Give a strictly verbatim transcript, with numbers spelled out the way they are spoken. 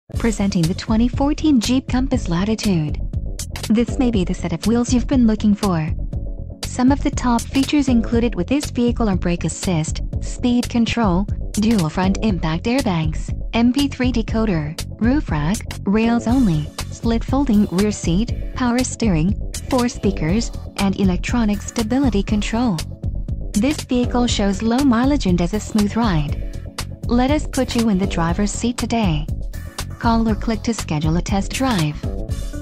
Presenting the twenty fourteen Jeep Compass Latitude. This may be the set of wheels you've been looking for. Some of the top features included with this vehicle are brake assist, speed control, dual front impact airbags, M P three decoder, roof rack, rails only, split folding rear seat, power steering, four speakers, and electronic stability control. This vehicle shows low mileage and has a smooth ride. Let us put you in the driver's seat today. Call or click to schedule a test drive.